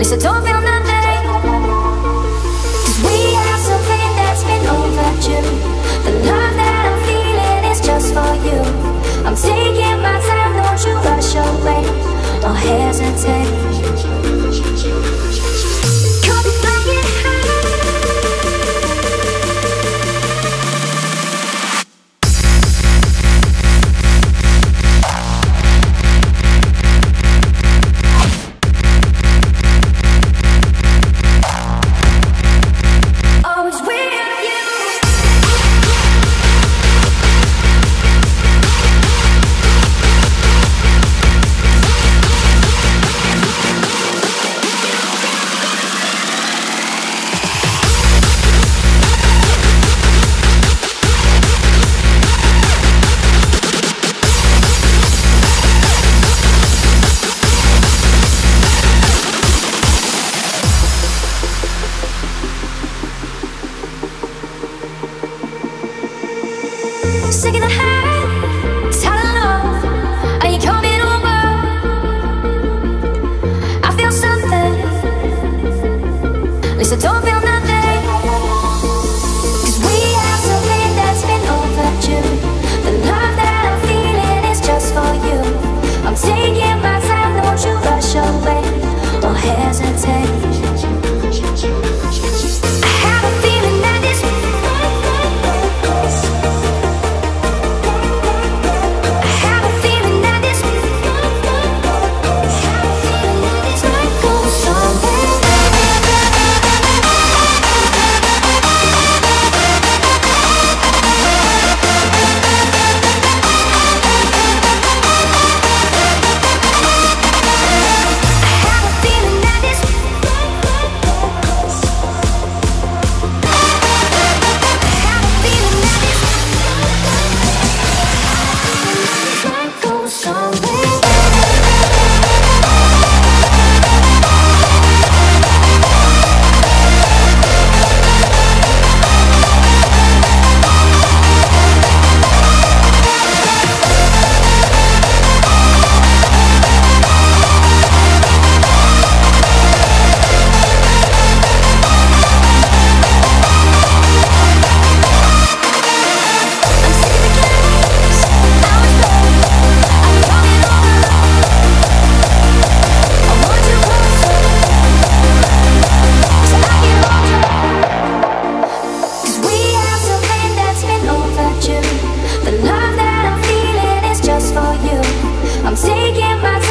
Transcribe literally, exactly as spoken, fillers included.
least I don't feel nothing. 'Cause we have something that's been overdue. The love that I'm feeling is just for you. I'm taking my time, don't you rush away, don't hesitate. Could be flying high. Sick of the high, tired of love. Are you coming over? I feel something, at least I don't feel nothing. 'Cause we have something that's been overdue. The love that I'm feeling is just for you. I'm taking my time, don't you rush away, don't hesitate. I have a feeling that this I'm taking my time.